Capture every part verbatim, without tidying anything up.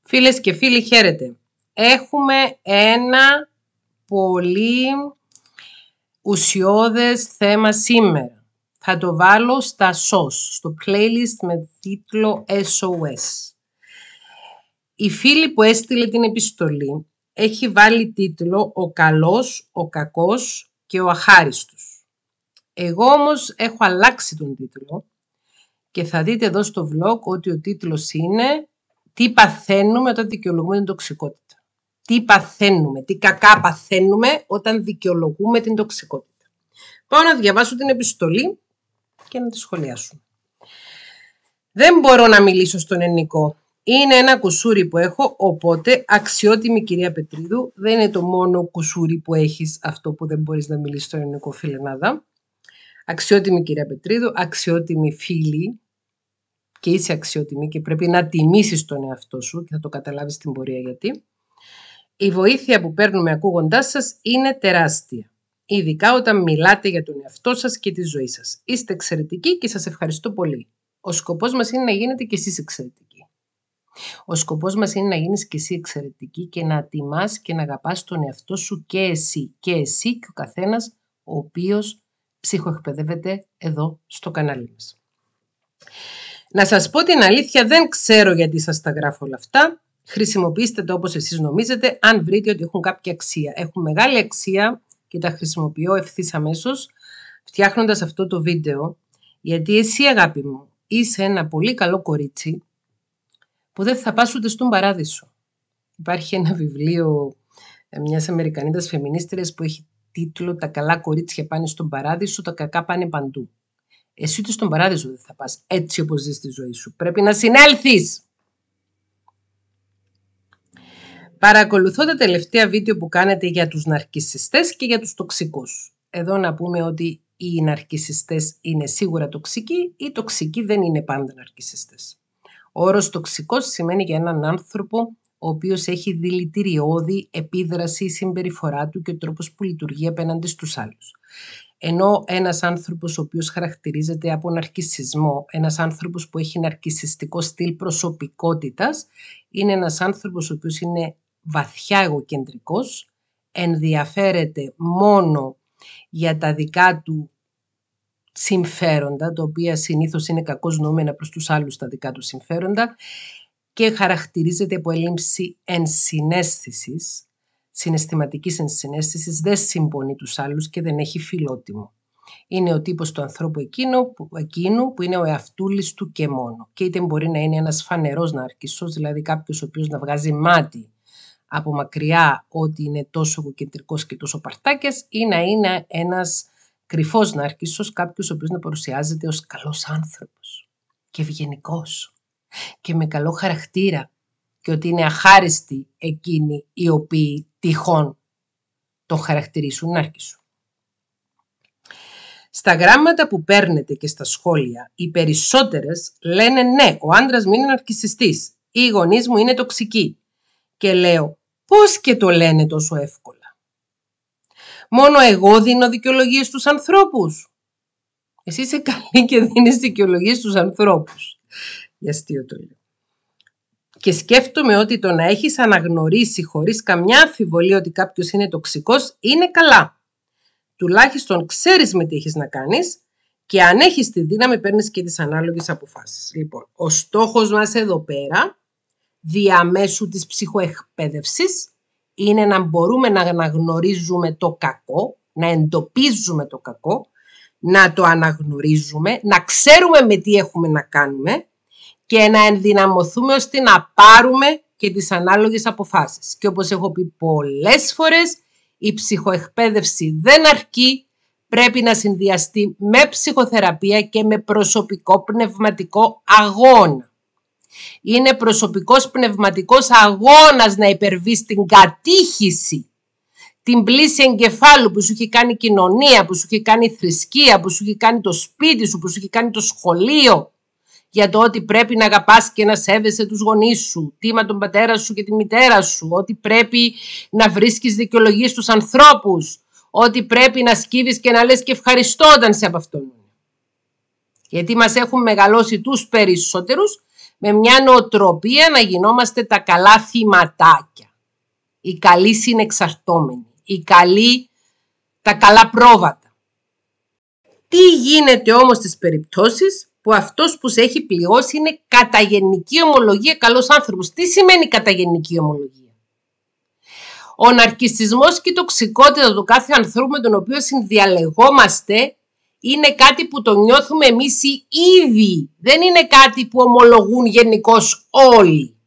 Φίλες και φίλοι, χαίρετε. Έχουμε ένα πολύ ουσιώδες θέμα σήμερα. Θα το βάλω στα σος, στο playlist με τίτλο ες ο ες. Η φίλη που έστειλε την επιστολή έχει βάλει τίτλο «Ο καλός, ο κακός και ο αχάριστος». Εγώ όμως έχω αλλάξει τον τίτλο και θα δείτε εδώ στο vlog ότι ο τίτλος είναι «Τι παθαίνουμε όταν δικαιολογούμε την τοξικότητα». Τι παθαίνουμε, τι κακά παθαίνουμε όταν δικαιολογούμε την τοξικότητα. Πάω να διαβάσω την επιστολή και να τη σχολιάσουμε. Δεν μπορώ να μιλήσω στον ελληνικό. Είναι ένα κουσούρι που έχω, οπότε αξιότιμη κυρία Πετρίδου, δεν είναι το μόνο κουσούρι που έχεις αυτό που δεν μπορείς να μιλήσεις στον ελληνικό, φιλενάδα. Αξιότιμη κυρία Πετρίδου, αξιότιμη φίλη, και είσαι αξιότιμη και πρέπει να τιμήσεις τον εαυτό σου και θα το καταλάβεις στην πορεία γιατί. Η βοήθεια που παίρνουμε ακούγοντάς σας είναι τεράστια. Ειδικά όταν μιλάτε για τον εαυτό σας και τη ζωή σας. Είστε εξαιρετικοί και σας ευχαριστώ πολύ. Ο σκοπός μας είναι να γίνετε κι εσείς εξαιρετικοί. Ο σκοπός μας είναι να γίνεις κι εσύ εξαιρετική και να τιμάς και να αγαπάς τον εαυτό σου και εσύ. Και εσύ και ο καθένας ο οποίος ψυχοεκπαιδεύεται εδώ στο κανάλι μας. Να σας πω την αλήθεια, δεν ξέρω γιατί σας τα γράφω όλα αυτά. Χρησιμοποιήστε το όπως εσείς νομίζετε, αν βρείτε ότι έχουν κάποια αξία. Έχουν μεγάλη αξία και τα χρησιμοποιώ ευθύς αμέσως, φτιάχνοντας αυτό το βίντεο, γιατί εσύ, αγάπη μου, είσαι ένα πολύ καλό κορίτσι που δεν θα πας ούτε στον παράδεισο. Υπάρχει ένα βιβλίο μιας Αμερικανίδας φεμινίστριας που έχει τίτλο «Τα καλά κορίτσια πάνε στον παράδεισο, τα κακά πάνε παντού». Εσύ ούτε στον παράδεισο δεν θα πας έτσι όπως ζεις τη ζωή σου. Πρέπει να συνέλθεις. Παρακολουθώ τα τελευταία βίντεο που κάνετε για τους ναρκισσιστές και για τους τοξικούς. Εδώ να πούμε ότι οι ναρκισσιστές είναι σίγουρα τοξικοί, οι τοξικοί δεν είναι πάντα ναρκισσιστές. Ο όρος τοξικός σημαίνει για έναν άνθρωπο ο οποίος έχει δηλητηριώδη επίδραση η συμπεριφορά του και ο τρόπος που λειτουργεί απέναντι στους άλλους. Ενώ ένας άνθρωπος ο οποίος χαρακτηρίζεται από ναρκισσισμό, ένας άνθρωπος που έχει ναρκισσιστικό στυλ προσωπικότητας, είναι ένας άνθρωπος ο οποίος είναι βαθιά εγωκεντρικός, ενδιαφέρεται μόνο για τα δικά του συμφέροντα, τα οποία συνήθως είναι κακώς νοούμενα προς τους άλλους τα δικά του συμφέροντα και χαρακτηρίζεται από έλλειψη ενσυναίσθησης, συναισθηματικής ενσυναίσθησης, δεν συμπονεί τους άλλους και δεν έχει φιλότιμο. Είναι ο τύπος του ανθρώπου εκείνου που, εκείνου που είναι ο εαυτούλης του και μόνο. Και είτε μπορεί να είναι ένας φανερός ναρκισσός, δηλαδή κάποιος ο οποίος να βγάζει μάτι από μακριά ότι είναι τόσο εγωκεντρικός και τόσο παρτάκιας, ή να είναι ένας κρυφός ναρκισσός, κάποιος ο οποίος να παρουσιάζεται ως καλός άνθρωπος και ευγενικός και με καλό χαρακτήρα και ότι είναι αχάριστοι εκείνοι οι οποίοι τυχόν το χαρακτηρίσουν ναρκισσό. Στα γράμματα που παίρνετε και στα σχόλια, οι περισσότερες λένε ναι, ο άντρας μου είναι ναρκισσιστής, οι γονείς μου είναι τοξικοί. Και λέω, πώς και το λένε τόσο εύκολα. Μόνο εγώ δίνω δικαιολογίες στους ανθρώπους. Εσύ είσαι καλή και δίνεις δικαιολογίες στους ανθρώπους. Για αστείο το λέω. Και σκέφτομαι ότι το να έχεις αναγνωρίσει χωρίς καμιά αμφιβολία ότι κάποιος είναι τοξικός είναι καλά. Τουλάχιστον ξέρεις με τι έχεις να κάνεις και αν έχεις τη δύναμη παίρνεις και τις ανάλογες αποφάσεις. Λοιπόν, ο στόχος μας εδώ πέρα, διαμέσου της ψυχοεκπαίδευσης, είναι να μπορούμε να αναγνωρίζουμε το κακό, να εντοπίζουμε το κακό, να το αναγνωρίζουμε, να ξέρουμε με τι έχουμε να κάνουμε και να ενδυναμωθούμε ώστε να πάρουμε και τις ανάλογες αποφάσεις. Και όπως έχω πει πολλές φορές, η ψυχοεκπαίδευση δεν αρκεί, πρέπει να συνδυαστεί με ψυχοθεραπεία και με προσωπικό πνευματικό αγώνα. Είναι προσωπικός πνευματικός αγώνας να υπερβείς την κατήχηση, την πλήση εγκεφάλου που σου έχει κάνει η κοινωνία, που σου έχει κάνει η θρησκεία, που σου έχει κάνει το σπίτι σου, που σου έχει κάνει το σχολείο, για το ότι πρέπει να αγαπάς και να σέβεσαι τους γονείς σου, τίμα τον πατέρα σου και τη μητέρα σου, ότι πρέπει να βρίσκεις δικαιολογίες στους ανθρώπους, ότι πρέπει να σκύβεις και να λες και ευχαριστώ όταν σε από αυτόν. Γιατί μας έχουν μεγαλώσει τους περισσότερους με μια νοοτροπία να γινόμαστε τα καλά θυματάκια, οι καλοί συνεξαρτώμενοι, οι καλοί, τα καλά πρόβατα. Τι γίνεται όμως στις περιπτώσεις που αυτός που σε έχει πληγώσει είναι κατά γενική ομολογία καλός άνθρωπος? Τι σημαίνει κατά γενική ομολογία? Ο ναρκισσισμός και η τοξικότητα του κάθε ανθρώπου με τον οποίο συνδιαλεγόμαστε είναι κάτι που το νιώθουμε εμείς οι ίδιοι. Δεν είναι κάτι που ομολογούν γενικώς όλοι.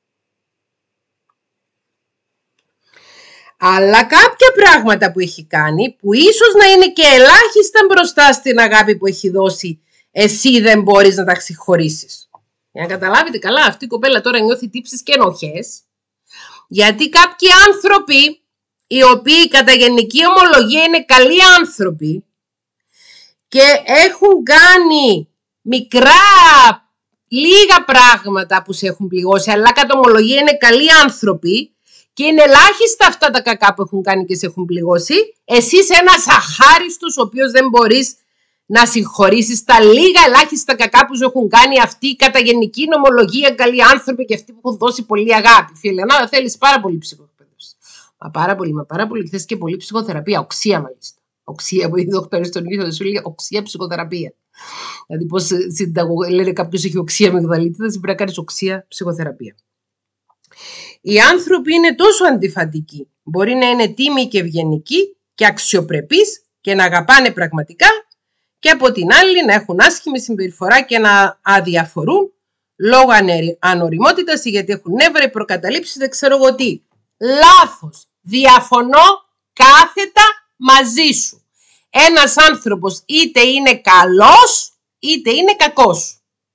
Αλλά κάποια πράγματα που έχει κάνει, που ίσως να είναι και ελάχιστα μπροστά στην αγάπη που έχει δώσει, εσύ δεν μπορείς να τα συγχωρήσεις. Για να καταλάβετε καλά, αυτή η κοπέλα τώρα νιώθει τύψεις και ενοχές, γιατί κάποιοι άνθρωποι, οι οποίοι κατά γενική ομολογία είναι καλοί άνθρωποι και έχουν κάνει μικρά, λίγα πράγματα που σε έχουν πληγώσει, αλλά κατά ομολογία είναι καλοί άνθρωποι και είναι ελάχιστα αυτά τα κακά που έχουν κάνει και σε έχουν πληγώσει, εσύ είσαι ένας αχάριστος ο οποίος δεν μπορείς να συγχωρήσεις τα λίγα ελάχιστα κακά που σου έχουν κάνει αυτοί κατά γενική νομολογία καλοί άνθρωποι και αυτοί που έχουν δώσει πολύ αγάπη. Φίλε, να θέλεις πάρα πολύ ψυχοθεραπεία. Μα πάρα πολύ, μα πάρα πολύ. Θες και πολύ ψυχοθεραπεία, οξία μάλιστα. Οξία που η δόκτωρα στον ίδιο θα σου λέει οξία ψυχοθεραπεία. Δηλαδή, πώς λένε κάποιος έχει οξία αμυγδαλίτιδας, πρέπει να κάνεις οξία ψυχοθεραπεία. Οι άνθρωποι είναι τόσο αντιφατικοί. Μπορεί να είναι τίμοι και ευγενικοί και αξιοπρεπείς και να αγαπάνε πραγματικά, και από την άλλη να έχουν άσχημη συμπεριφορά και να αδιαφορούν λόγω ανοριμότητας ή γιατί έχουν νεύρα ή προκαταλήψεις, δεν ξέρω εγώ τι. Λάθος. Διαφωνώ κάθετα μαζί σου. Ένας άνθρωπος είτε είναι καλός είτε είναι κακός.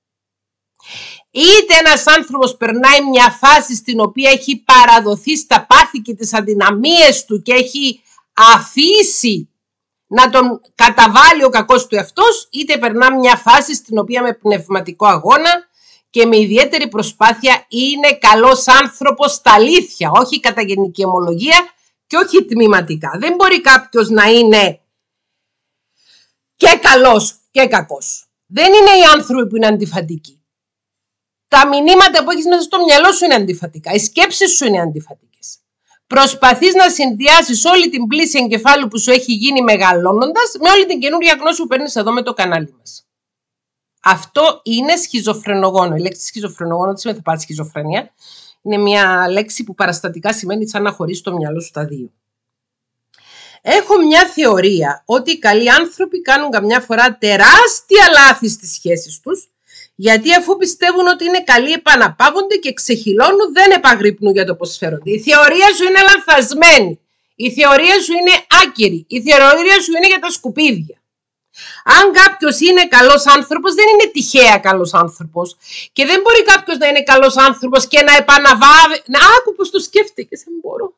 Είτε ένας άνθρωπος περνάει μια φάση στην οποία έχει παραδοθεί στα πάθη και τις αδυναμίες του και έχει αφήσει να τον καταβάλει ο κακός του εαυτός, είτε περνά μια φάση στην οποία με πνευματικό αγώνα και με ιδιαίτερη προσπάθεια είναι καλός άνθρωπος στα αλήθεια, όχι κατά γενική ομολογία και όχι τμηματικά. Δεν μπορεί κάποιος να είναι και καλός και κακός. Δεν είναι οι άνθρωποι που είναι αντιφατικοί. Τα μηνύματα που έχεις μέσα στο μυαλό σου είναι αντιφατικά, οι σκέψεις σου είναι αντιφατικές. Προσπαθείς να συνδυάσεις όλη την πλήση εγκεφάλου που σου έχει γίνει μεγαλώνοντας με όλη την καινούργια γνώση που παίρνεις εδώ με το κανάλι μας. Αυτό είναι σχιζοφρενογόνο. Η λέξη σχιζοφρενογόνο δεν σημαίνει θα πάρει σχιζοφρενία. Είναι μια λέξη που παραστατικά σημαίνει σαν να χωρίσει το μυαλό σου τα δύο. Έχω μια θεωρία ότι οι καλοί άνθρωποι κάνουν καμιά φορά τεράστια λάθη στις σχέσεις τους, γιατί αφού πιστεύουν ότι είναι καλοί επαναπαύονται και ξεχυλώνουν, δεν επαγρύπνουν για το πώς φέρονται. Η θεωρία σου είναι λανθασμένη. Η θεωρία σου είναι άκυρη. Η θεωρία σου είναι για τα σκουπίδια. Αν κάποιος είναι καλός άνθρωπος, δεν είναι τυχαία καλός άνθρωπος. Και δεν μπορεί κάποιος να είναι καλός άνθρωπος και να επαναβάβει. Να άκου πως το σκέφτηκες, δεν μπορώ.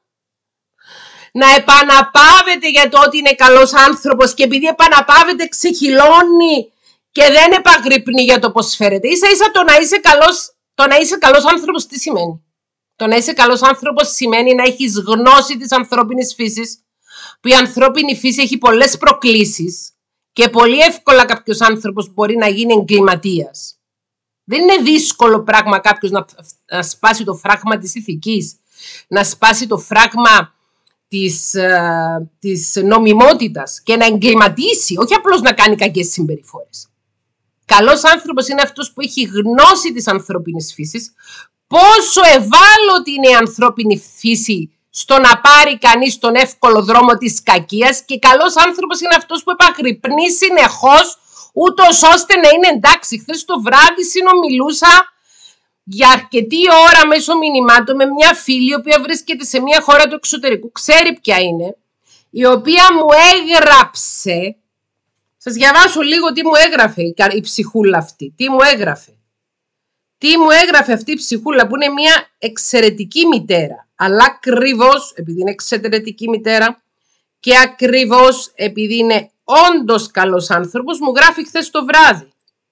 Να επαναπαύεται για το ότι είναι καλός άνθρωπος και επειδή επαναπαύεται ξεχυλώνει και δεν επαγρύπνει για το πώς φέρεται. Ίσα ίσα το να είσαι καλός, το να είσαι καλός άνθρωπος τι σημαίνει? Το να είσαι καλός άνθρωπος σημαίνει να έχεις γνώση της ανθρώπινης φύσης, που η ανθρώπινη φύση έχει πολλές προκλήσεις και πολύ εύκολα κάποιος άνθρωπος μπορεί να γίνει εγκληματίας. Δεν είναι δύσκολο πράγμα κάποιος να, να σπάσει το φράγμα της ηθικής, να σπάσει το φράγμα της, ε, της νομιμότητας και να εγκληματίσει, όχι απλώς να κάνει κακές συμπεριφορές. Καλός άνθρωπος είναι αυτός που έχει γνώση της ανθρώπινης φύσης, πόσο ευάλωτη είναι η ανθρώπινη φύση στο να πάρει κανείς τον εύκολο δρόμο της κακίας, και καλός άνθρωπος είναι αυτός που επαγρυπνεί συνεχώς ούτως ώστε να είναι εντάξει. Χθες το βράδυ συνομιλούσα για αρκετή ώρα μέσω μηνυμάτων με μια φίλη η οποία βρίσκεται σε μια χώρα του εξωτερικού, ξέρει ποια είναι, η οποία μου έγραψε. Σας διαβάσω λίγο τι μου έγραφε η ψυχούλα αυτή. Τι μου έγραφε. Τι μου έγραφε αυτή η ψυχούλα που είναι μια εξαιρετική μητέρα. Αλλά ακριβώς επειδή είναι εξαιρετική μητέρα και ακριβώς επειδή είναι όντως καλός άνθρωπος, μου γράφει χθες το βράδυ.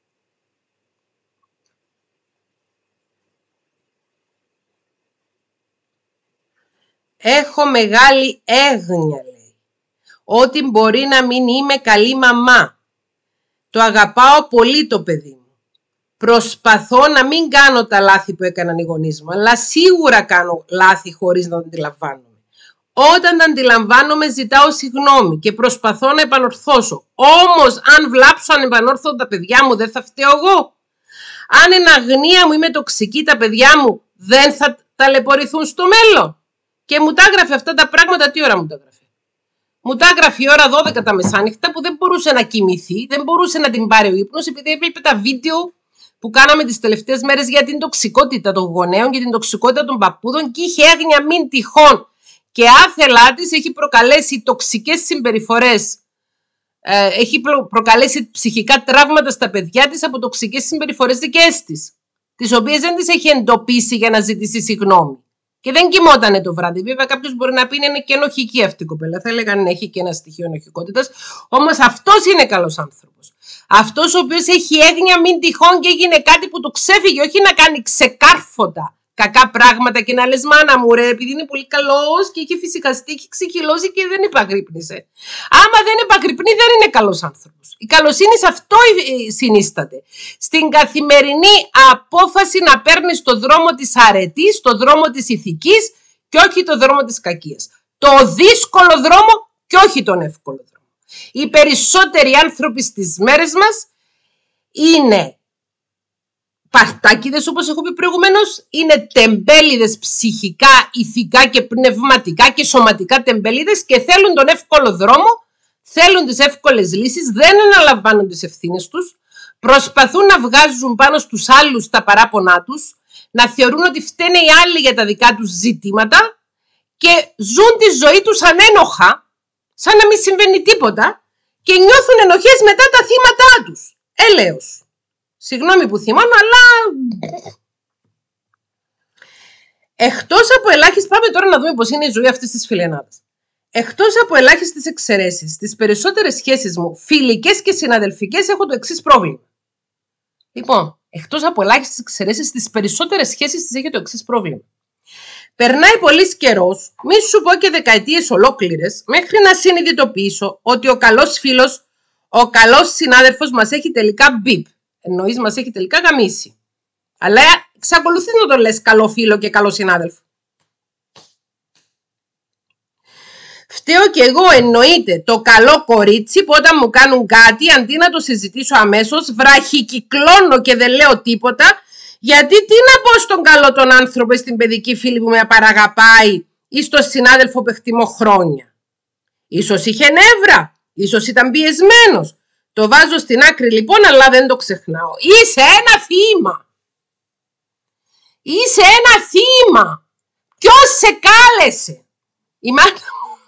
Έχω μεγάλη έγνοια, λέει, ότι μπορεί να μην είμαι καλή μαμά. Το αγαπάω πολύ το παιδί μου. Προσπαθώ να μην κάνω τα λάθη που έκαναν οι γονείς μου, αλλά σίγουρα κάνω λάθη χωρίς να τα αντιλαμβάνομαι. Όταν τα αντιλαμβάνομαι ζητάω συγγνώμη και προσπαθώ να επανορθώσω. Όμως αν βλάψω ανεπανόρθωτα τα παιδιά μου δεν θα φταίω εγώ. Αν εν αγνία μου είμαι τοξική τα παιδιά μου δεν θα ταλαιπωρηθούν στο μέλλον. Και μου τα έγραφε αυτά τα πράγματα, τι ώρα μου τα έγραφε. Μου τα έγραφε η ώρα δώδεκα τα μεσάνυχτα που δεν μπορούσε να κοιμηθεί, δεν μπορούσε να την πάρει ο ύπνος επειδή έβλεπε τα βίντεο που κάναμε τις τελευταίες μέρες για την τοξικότητα των γονέων και την τοξικότητα των παππούδων και είχε έγνοια μην τυχόν και άθελά της έχει προκαλέσει τοξικές συμπεριφορές, ε, έχει προκαλέσει ψυχικά τραύματα στα παιδιά της από τοξικές συμπεριφορές δικές της, τις οποίες δεν τις έχει εντοπίσει για να ζητήσει συγγνώμη. Και δεν κοιμότανε το βράδυ. Βέβαια, κάποιος μπορεί να πει είναι και ενοχική αυτή η κοπέλα. Θα έλεγαν να έχει και ένα στοιχείο ενοχικότητας. Όμως αυτός είναι καλός άνθρωπος. Αυτός ο οποίος έχει έγνοια μην τυχόν και έγινε κάτι που του ξέφυγε, όχι να κάνει ξεκάρφωτα κακά πράγματα και να λες μάνα μου ρε, επειδή είναι πολύ καλός και έχει φυσικαστεί, έχει ξεχυλώσει και δεν επαγρύπνησε. Άμα δεν επαγρυπνεί, δεν είναι καλός άνθρωπος. Η καλοσύνη σε αυτό συνίσταται. Στην καθημερινή απόφαση να παίρνεις το δρόμο της αρετής, το δρόμο της ηθικής και όχι το δρόμο της κακίας. Το δύσκολο δρόμο και όχι τον εύκολο δρόμο. Οι περισσότεροι άνθρωποι στις μέρες μας είναι παρτάκιδες, όπως έχω πει προηγουμένως, είναι τεμπέλιδες ψυχικά, ηθικά και πνευματικά και σωματικά τεμπέλιδες και θέλουν τον εύκολο δρόμο, θέλουν τις εύκολες λύσεις, δεν αναλαμβάνουν τις ευθύνες τους, προσπαθούν να βγάζουν πάνω στους άλλους τα παράπονά τους, να θεωρούν ότι φταίνε οι άλλοι για τα δικά τους ζητήματα και ζουν τη ζωή τους ανένοχα, σαν να μην συμβαίνει τίποτα και νιώθουν ενοχές μετά τα θύματά τους. Έλεος. Συγγνώμη που θυμώνω, αλλά εκτός από ελάχιστες, πάμε τώρα να δούμε πώς είναι η ζωή αυτής της φιλενάδας. Εκτός από ελάχιστες εξαιρέσεις, στις περισσότερες σχέσεις μου, φιλικές και συναδελφικές, έχω το εξής πρόβλημα. Λοιπόν, εκτός από ελάχιστες εξαιρέσεις, στις περισσότερες σχέσεις της έχει το εξής πρόβλημα. Περνάει πολύς καιρός, μη σου πω και δεκαετίες ολόκληρες, μέχρι να συνειδητοποιήσω ότι ο καλός φίλος, ο καλός συνάδελφος μας έχει τελικά μπιπ. Εννοείς μας έχει τελικά γαμίσει. Αλλά εξακολουθεί να το λες καλό φίλο και καλό συνάδελφο. Φταίω κι εγώ, εννοείται, το καλό κορίτσι που όταν μου κάνουν κάτι αντί να το συζητήσω αμέσως βραχικυκλώνω και δεν λέω τίποτα, γιατί τι να πω στον καλό τον άνθρωπο, στην παιδική φίλη που με παραγαπάει ή στον συνάδελφο που εκτιμώ χρόνια. Ίσως είχε νεύρα, ίσως ήταν πιεσμένος. Το βάζω στην άκρη λοιπόν, αλλά δεν το ξεχνάω. Είσαι ένα θύμα. Είσαι ένα θύμα. Ποιος σε κάλεσε? Η μάνα μου.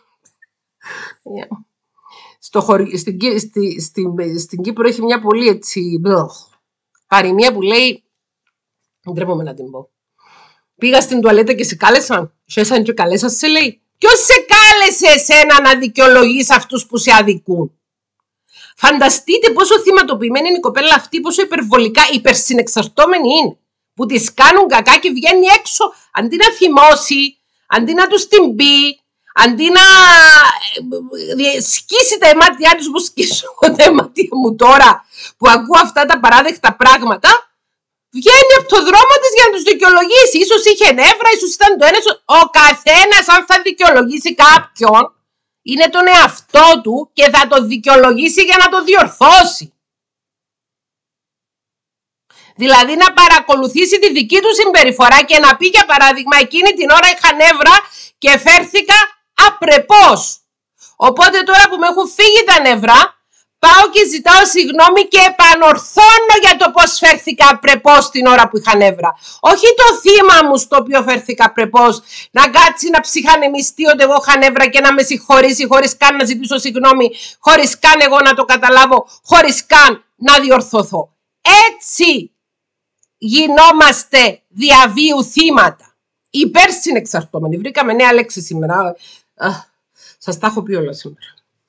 Στο χωρι... στην... Στη... Στην... στην Κύπρο έχει μια πολύ έτσι παροιμία που λέει, δεν τρέπομαι να την πω. Πήγα στην τουαλέτα και σε κάλεσαν. Σέσαν και καλέσαν, σε λέει. Ποιος σε κάλεσε εσένα να δικαιολογείς αυτούς που σε αδικούν? Φανταστείτε πόσο θυματοποιημένη είναι η κοπέλα αυτή, πόσο υπερβολικά υπερσυνεξαρτώμενη είναι. Που τις κάνουν κακά και βγαίνει έξω αντί να θυμώσει, αντί να τους την πει, αντί να σκίσει τα αιμάτια τους που σκίσω τα αιμάτια μου τώρα που ακούω αυτά τα παράδεκτα πράγματα, βγαίνει από το δρόμο της για να τους δικαιολογήσει. Ίσως είχε νεύρα, ίσως ήταν το ένα. Ο καθένας αν θα δικαιολογήσει κάποιον, είναι τον εαυτό του και θα το δικαιολογήσει για να το διορθώσει. Δηλαδή να παρακολουθήσει τη δική του συμπεριφορά και να πει για παράδειγμα εκείνη την ώρα είχα νεύρα και φέρθηκα απρεπώς. Οπότε τώρα που με έχουν φύγει τα νεύρα πάω και ζητάω συγγνώμη και επανορθώνω για το πώς φέρθηκα απρεπώς την ώρα που είχα νεύρα. Όχι το θύμα μου στο οποίο φέρθηκα απρεπώς να κάτσει να ψυχανεμιστεί ότι εγώ είχα νεύρα και να με συγχωρήσει χωρίς καν να ζητήσω συγγνώμη, χωρίς καν εγώ να το καταλάβω, χωρίς καν να διορθωθώ. Έτσι γινόμαστε διαβίου θύματα. Υπερσυνεξαρτώμενοι. Βρήκαμε νέα λέξη σήμερα. Α, σας τα έχω πει όλα σήμερα.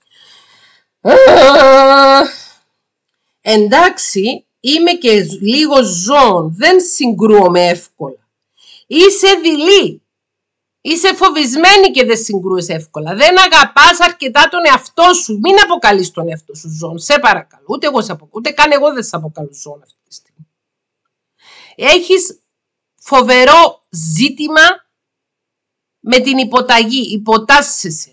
Εντάξει, είμαι και λίγο ζώων, δεν συγκρούομαι εύκολα. Είσαι δειλή, είσαι φοβισμένη και δεν συγκρούεσαι εύκολα. Δεν αγαπάς αρκετά τον εαυτό σου. Μην αποκαλείς τον εαυτό σου ζώων, σε παρακαλώ. Ούτε εγώ σε αποκαλώ, ούτε καν εγώ δεν σε αποκαλώ ζώων αυτή τη στιγμή. Έχεις φοβερό ζήτημα με την υποταγή, υποτάσσεσαι.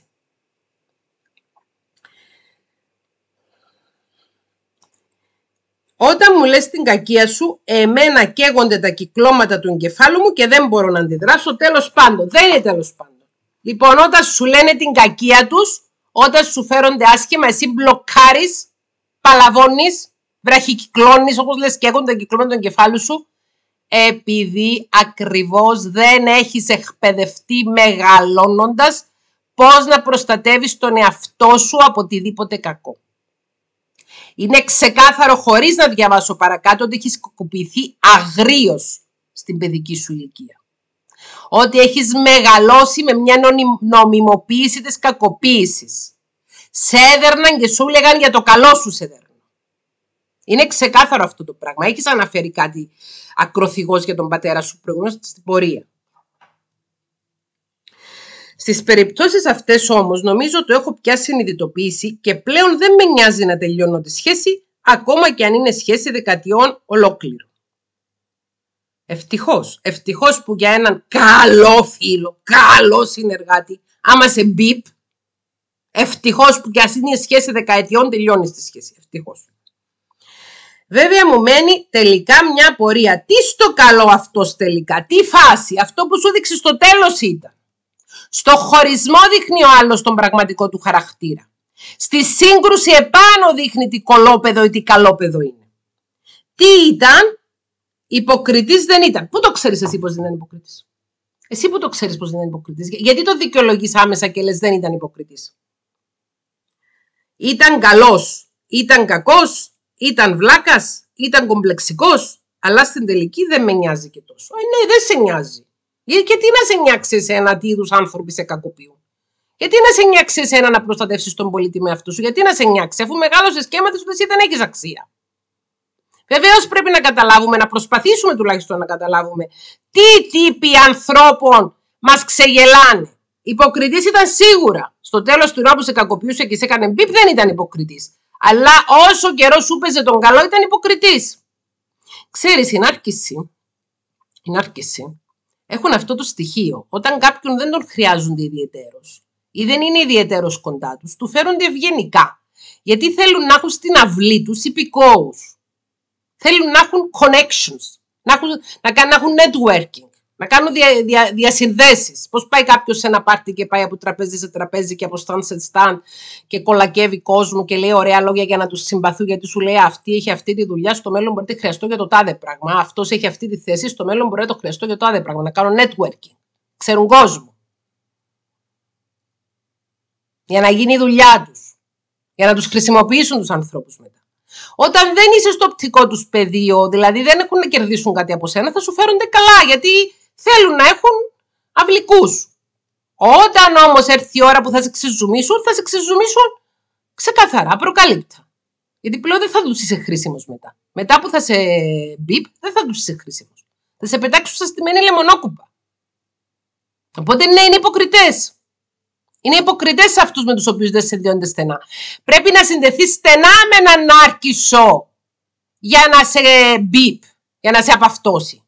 Όταν μου λες την κακία σου, εμένα καίγονται τα κυκλώματα του εγκεφάλου μου και δεν μπορώ να αντιδράσω, τέλος πάντων. Δεν είναι τέλος πάντων. Λοιπόν, όταν σου λένε την κακία τους, όταν σου φέρονται άσχημα, εσύ μπλοκάρεις, παλαβώνεις, βραχικυκλώνεις, όπως λες καίγονται τα κυκλώματα του εγκεφάλου σου, επειδή ακριβώς δεν έχεις εκπαιδευτεί μεγαλώνοντας πώς να προστατεύεις τον εαυτό σου από οτιδήποτε κακό. Είναι ξεκάθαρο, χωρίς να διαβάσω παρακάτω, ότι έχεις κακοποιηθεί αγρίως στην παιδική σου ηλικία. Ότι έχεις μεγαλώσει με μια νομιμοποίηση της κακοποίησης. Σε έδερναν και σου έλεγαν για το καλό σου σε έδερναν. Είναι ξεκάθαρο αυτό το πράγμα. Έχεις αναφέρει κάτι ακροθυγός για τον πατέρα σου προηγούμενος στην πορεία. Στις περιπτώσεις αυτές όμως νομίζω το έχω πια συνειδητοποιήσει και πλέον δεν με νοιάζει να τελειώνω τη σχέση, ακόμα και αν είναι σχέση δεκαετιών ολόκληρο. Ευτυχώς, ευτυχώς που για έναν καλό φίλο, καλό συνεργάτη, άμα σε μπιπ, ευτυχώς που κι ας είναι σχέση δεκαετιών τελειώνει τη σχέση, ευτυχώς. Βέβαια μου μένει τελικά μια απορία. Τι στο καλό αυτός τελικά, τι φάση, αυτό που σου δείξει στο τέλος ήταν. Στο χωρισμό δείχνει ο άλλος τον πραγματικό του χαρακτήρα. Στη σύγκρουση επάνω δείχνει τι κολόπεδο ή τι καλόπεδο είναι. Τι ήταν, υποκριτής δεν ήταν. Πού το ξέρεις εσύ πως δεν ήταν υποκριτής? Εσύ που το ξέρεις πως δεν ήταν υποκριτής? Γιατί το δικαιολογείς άμεσα και λες δεν ήταν υποκριτής? Ήταν καλός, ήταν κακός, ήταν βλάκας, ήταν κομπλεξικός, αλλά στην τελική δεν με νοιάζει και τόσο. Ε, ναι, δεν σε νοιάζει. Γιατί να σε νοιάξει εσένα τι είδους άνθρωποι σε κακοποιούν? Γιατί να σε νοιάξει εσένα να προστατεύσεις τον πολίτη με αυτού σου? Γιατί να σε νοιάξει, αφού μεγάλωσες και έμαθες ότι εσύ δεν έχεις αξία? Βεβαίως πρέπει να καταλάβουμε, να προσπαθήσουμε τουλάχιστον να καταλάβουμε τι τύποι ανθρώπων μας ξεγελάνε. Υποκριτής ήταν σίγουρα. Στο τέλος του ουρά που σε κακοποιούσε και σε έκανε μπιπ δεν ήταν υποκριτής. Αλλά όσο καιρό σου παίζε τον καλό ήταν υποκριτής. Ξέρεις, η νάρκηση, η νάρκηση έχουν αυτό το στοιχείο. Όταν κάποιον δεν τον χρειάζονται ιδιαιτέρως ή δεν είναι ιδιαιτέρως κοντά τους, του φέρονται ευγενικά. Γιατί θέλουν να έχουν στην αυλή τους υπηκόους. Θέλουν να έχουν connections, να έχουν, να, να έχουν networking, να κάνουν δια, δια, διασυνδέσεις. Πώς πάει κάποιος σε ένα πάρτι και πάει από τραπέζι σε τραπέζι και από stand σε stand και κολακεύει κόσμο και λέει ωραία λόγια για να τους συμπαθούν, γιατί σου λέει αυτή έχει αυτή τη δουλειά, στο μέλλον μπορεί να τη χρειαστώ για το τάδε πράγμα. Αυτός έχει αυτή τη θέση, στο μέλλον μπορεί να το χρειαστώ για το τάδε πράγμα. Να κάνω networking. Ξέρουν κόσμο. Για να γίνει η δουλειά τους. Για να τους χρησιμοποιήσουν τους ανθρώπους μετά. Όταν δεν είσαι στο οπτικό τους πεδίο, δηλαδή δεν έχουν να κερδίσουν κάτι από σένα, θα σου φέρονται καλά, γιατί θέλουν να έχουν αυλικούς. Όταν όμως έρθει η ώρα που θα σε ξεζουμίσουν, θα σε ξεζουμίσουν ξεκαθαρά, προκαλύπτα. Γιατί πλέον δεν θα τους είσαι χρήσιμος μετά. Μετά που θα σε μπιπ, δεν θα τους είσαι χρήσιμος. Θα σε πετάξουν στα στημένη λεμονόκουπα. Οπότε ναι, είναι υποκριτές. Είναι υποκριτές σε αυτούς με τους οποίους δεν συνδέονται στενά. Πρέπει να συνδεθείς στενά με έναν νάρκισσο για να σε μπιπ, για να σε απαυτώσει.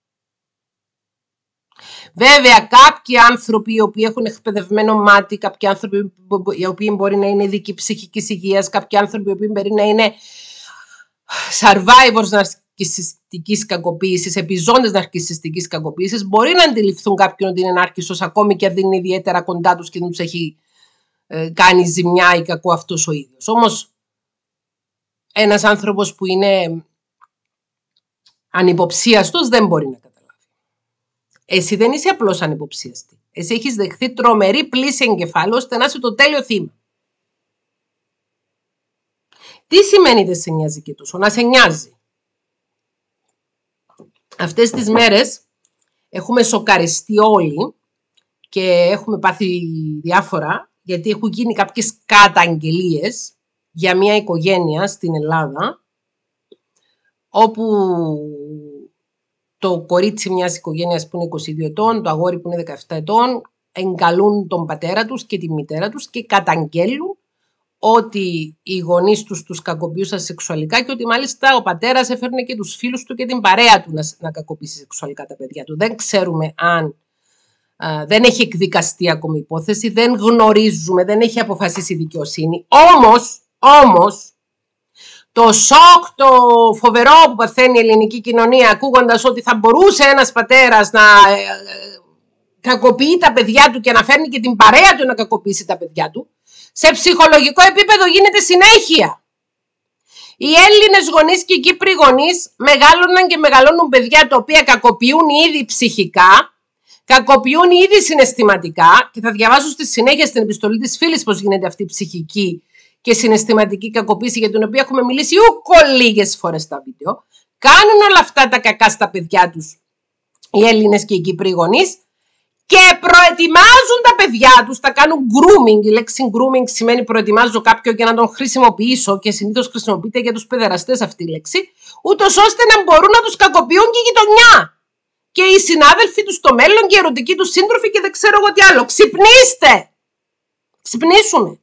Βέβαια, κάποιοι άνθρωποι οι οποίοι έχουν εκπαιδευμένο μάτι, κάποιοι άνθρωποι οι οποίοι μπορεί να είναι ειδικοί ψυχικής υγείας, κάποιοι άνθρωποι οι οποίοι μπορεί να είναι survivors ναρκισσιστικής κακοποίησης, επιζώντες ναρκισσιστικής κακοποίησης, μπορεί να αντιληφθούν κάποιον ότι είναι νάρκισσος, ακόμη και αν δεν είναι ιδιαίτερα κοντά τους και δεν τους έχει ε, κάνει ζημιά ή κακό αυτός ο ίδιος. Όμως, ένας άνθρωπος που είναι ανυποψίαστος δεν μπορεί να καταλάβει. Εσύ δεν είσαι απλώς ανυποψίαστη. Εσύ έχεις δεχθεί τρομερή πλήση εγκεφάλου ώστε να είσαι το τέλειο θύμα. Τι σημαίνει δεν σε νοιάζει και τόσο? Να σε νοιάζει. Αυτές τις μέρες έχουμε σοκαριστεί όλοι και έχουμε πάθει διάφορα, γιατί έχουν γίνει κάποιες καταγγελίες για μια οικογένεια στην Ελλάδα, όπου το κορίτσι μιας οικογένειας που είναι είκοσι δύο ετών, το αγόρι που είναι δεκαεπτά ετών, εγκαλούν τον πατέρα τους και τη μητέρα τους και καταγγέλουν ότι οι γονείς τους τους κακοποιούσαν σεξουαλικά και ότι μάλιστα ο πατέρας έφερνε και τους φίλους του και την παρέα του να, να κακοποιήσει σεξουαλικά τα παιδιά του. Δεν ξέρουμε αν α, δεν έχει εκδικαστεί ακόμη υπόθεση, δεν γνωρίζουμε, δεν έχει αποφασίσει η δικαιοσύνη. Όμως, όμως, το σοκ, το φοβερό που παθαίνει η ελληνική κοινωνία ακούγοντας ότι θα μπορούσε ένας πατέρας να ε, ε, κακοποιεί τα παιδιά του και να φέρνει και την παρέα του να κακοποιήσει τα παιδιά του, σε ψυχολογικό επίπεδο γίνεται συνέχεια. Οι Έλληνες γονείς και οι Κύπροι γονείς μεγάλωναν και μεγαλώνουν παιδιά τα οποία κακοποιούν ήδη ψυχικά, κακοποιούν ήδη συναισθηματικά, και θα διαβάσω στη συνέχεια στην επιστολή της φίλης πώς γίνεται αυτή η ψυχική και συναισθηματική κακοποίηση, για την οποία έχουμε μιλήσει ούκο λίγες φορές στα βίντεο. Κάνουν όλα αυτά τα κακά στα παιδιά τους οι Έλληνες και οι Κύπροι γονείς και προετοιμάζουν τα παιδιά τους, τα κάνουν grooming. Η λέξη grooming σημαίνει προετοιμάζω κάποιον για να τον χρησιμοποιήσω, και συνήθως χρησιμοποιείται για τους παιδεραστές αυτή η λέξη, ούτως ώστε να μπορούν να τους κακοποιούν και η γειτονιά και οι συνάδελφοι τους στο μέλλον και οι ερωτικοί τους σύντροφοι και δεν ξέρω εγώ τι άλλο. Ξυπνήστε! Ξυπνήσουμε!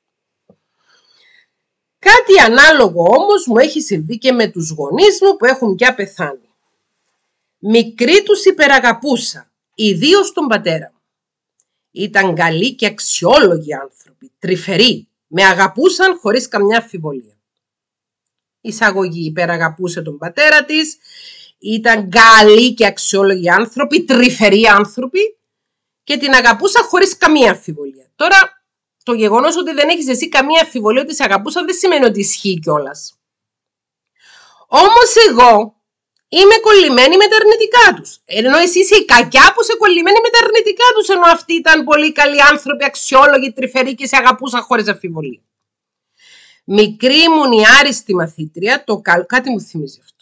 Κάτι ανάλογο όμως μου έχει συμβεί και με τους γονείς μου που έχουν πια πεθάνει. Μικροί τους υπεραγαπούσα, ιδίως τον πατέρα μου. Ήταν καλοί και αξιόλογοι άνθρωποι, τρυφεροί, με αγαπούσαν χωρίς καμιά αμφιβολία. Εισαγωγή, υπεραγαπούσε τον πατέρα της, ήταν καλοί και αξιόλογοι άνθρωποι, τρυφεροί άνθρωποι και την αγαπούσα χωρίς καμία αμφιβολία. Τώρα, το γεγονός ότι δεν έχεις εσύ καμία αμφιβολία ότι σε αγαπούσαν δεν σημαίνει ότι ισχύει κιόλας. Όμως εγώ είμαι κολλημένη με τα αρνητικά τους. Ενώ εσύ είσαι η κακιά που είσαι κολλημένη με τα αρνητικά τους, ενώ αυτοί ήταν πολύ καλοί άνθρωποι, αξιόλογοι, τρυφεροί και σε αγαπούσαν χωρίς αμφιβολία. Μικρή ήμουν η άριστη μαθήτρια, το καλό, κάτι μου θυμίζει αυτό.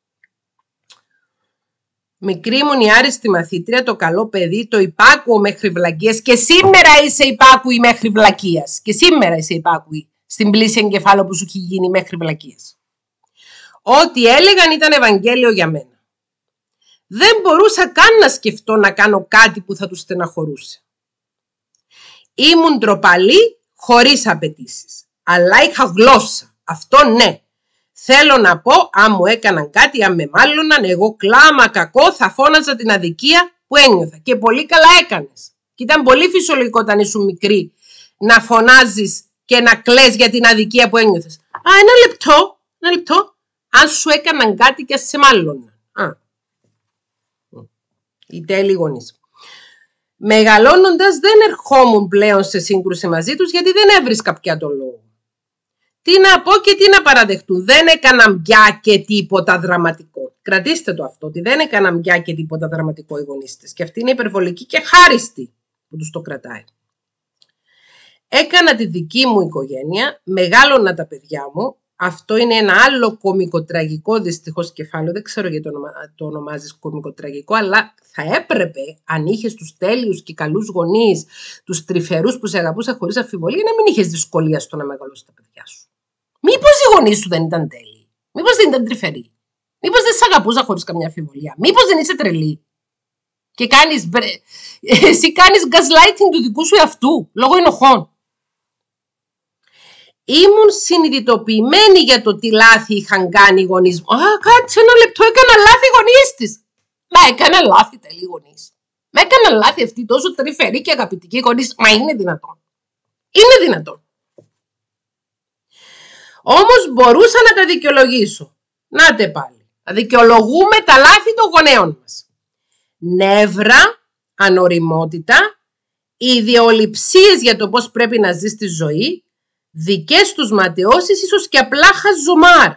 Μικρή ήμουν η άριστη μαθήτρια, το καλό παιδί, το υπάκουο μέχρι βλακείας, και σήμερα είσαι υπάκουη μέχρι βλακείας. Και σήμερα είσαι υπάκουη στην πλήση εγκεφάλου που σου έχει γίνει μέχρι βλακείας. Ό,τι έλεγαν ήταν Ευαγγέλιο για μένα. Δεν μπορούσα καν να σκεφτώ να κάνω κάτι που θα τους στεναχωρούσε. Ήμουν ντροπαλή χωρίς απαιτήσεις, αλλά είχα γλώσσα. Αυτό ναι. Θέλω να πω, αν μου έκαναν κάτι, αν με μάλλοναν, εγώ κλάμα κακό θα φώναζα την αδικία που ένιωθα. Και πολύ καλά έκανες. Και ήταν πολύ φυσιολογικό όταν ήσουν μικρή να φωνάζεις και να κλαις για την αδικία που ένιωθες. Α, ένα λεπτό, ένα λεπτό. Αν σου έκαναν κάτι και σε μάλλοναν. Α. Οι τέλειοι γονείς. Μεγαλώνοντας δεν ερχόμουν πλέον σε σύγκρουση μαζί τους, γιατί δεν έβρισκα πια τον λόγο. Τι να πω και τι να παραδεχτούν. Δεν έκαναν πια και τίποτα δραματικό. Κρατήστε το αυτό, ότι δεν έκαναν πια και τίποτα δραματικό οι γονείς της. Και αυτή είναι υπερβολική και χάριστη που τους το κρατάει. Έκανα τη δική μου οικογένεια, μεγάλωνα τα παιδιά μου. Αυτό είναι ένα άλλο κωμικοτραγικό δυστυχώς κεφάλαιο. Δεν ξέρω γιατί το, ονομα, το ονομάζεις κωμικοτραγικό, αλλά θα έπρεπε, αν είχες τους τέλειους και καλούς γονείς, τους τρυφερούς που σε αγαπούσαν χωρίς αμφιβολία, να μην είχες δυσκολία στο να μεγαλώσεις τα παιδιά σου. Μήπως οι γονείς σου δεν ήταν τέλειοι? Μήπως δεν ήταν τρυφεροί? Μήπως δεν σε αγαπούσαν χωρίς καμιά αμφιβολία? Μήπως δεν είσαι τρελή? Και κάνεις, εσύ κάνεις gaslighting του δικού σου εαυτού, λόγω ενοχών. Ήμουν συνειδητοποιημένη για το τι λάθη είχαν κάνει οι γονείς μου. Α, κάτσε ένα λεπτό, έκανα λάθη οι γονείς της. Μα έκανα λάθη τέλειοι γονείς. Μα έκανα λάθη αυτοί τόσο τρυφεροί και αγαπητικοί γονείς. Μα είναι δυνατόν? Είναι δυνατόν. Όμως μπορούσα να τα δικαιολογήσω. Νάτε πάλι. Θα δικαιολογούμε τα λάθη των γονέων μας. Νεύρα, ανοριμότητα, ιδεολειψίες για το πώς πρέπει να ζεις τη ζωή, δικές τους ματαιώσεις, ίσως και απλά χαζομάρ.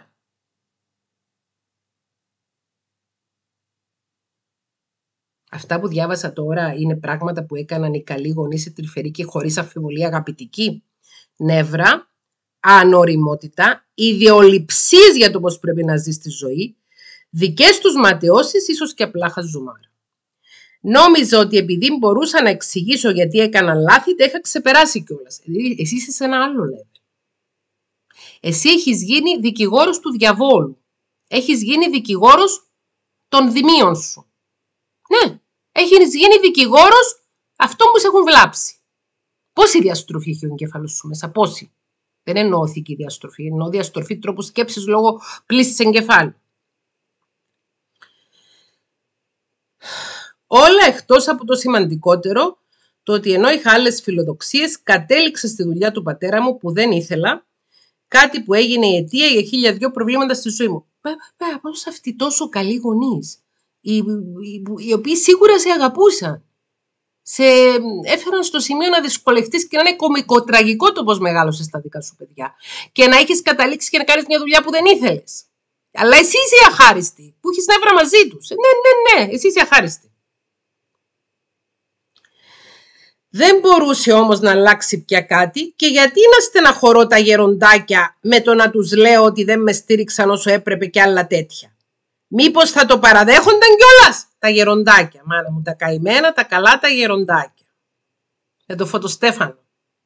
Αυτά που διάβασα τώρα είναι πράγματα που έκαναν οι καλοί γονείς, οι τρυφεροί και χωρίς αμφιβολία αγαπητικοί. Νεύρα, ανοριμότητα, ιδεολειψίες για το πώς πρέπει να ζεις τη ζωή, δικές τους ματαιώσεις, ίσως και απλά χαζομάρ. Νόμιζα ότι επειδή μπορούσα να εξηγήσω γιατί έκανα λάθη, τα είχα ξεπεράσει κιόλας. Εσύ είσαι σε ένα άλλο level. Εσύ έχεις γίνει δικηγόρος του διαβόλου. Έχεις γίνει δικηγόρος των δημίων σου. Ναι, έχεις γίνει δικηγόρος αυτών που σε έχουν βλάψει. Πόση διαστροφή έχει ο εγκέφαλος σου μέσα, πόση? Δεν εννοώ οθική διαστροφή, εννοώ διαστροφή τρόπου σκέψης λόγω πλύσης εγκεφάλου. Όλα εκτός από το σημαντικότερο, το ότι ενώ είχα άλλες φιλοδοξίες, κατέληξα στη δουλειά του πατέρα μου που δεν ήθελα, κάτι που έγινε η αιτία για χίλια δυο προβλήματα στη ζωή μου. Πέρα, πώς αυτοί τόσο καλοί γονείς, οι, οι, οι οποίοι σίγουρα σε αγαπούσαν, σε έφεραν στο σημείο να δυσκολευτείς και να είναι κωμικοτραγικό το πώς μεγάλωσες τα δικά σου παιδιά και να έχεις καταλήξει και να κάνεις μια δουλειά που δεν ήθελες. Αλλά εσύ είσαι η αχάριστη που έχεις νεύρα μαζί τους. Ναι, ναι, ναι, εσύ είσαι η αχάριστη. Δεν μπορούσε όμως να αλλάξει πια κάτι και γιατί να στεναχωρώ τα γεροντάκια με το να τους λέω ότι δεν με στήριξαν όσο έπρεπε και άλλα τέτοια. Μήπως θα το παραδέχονταν κιόλας τα γεροντάκια. Μάνα μου, τα καημένα, τα καλά τα γεροντάκια. Με το Φωτοστέφανο.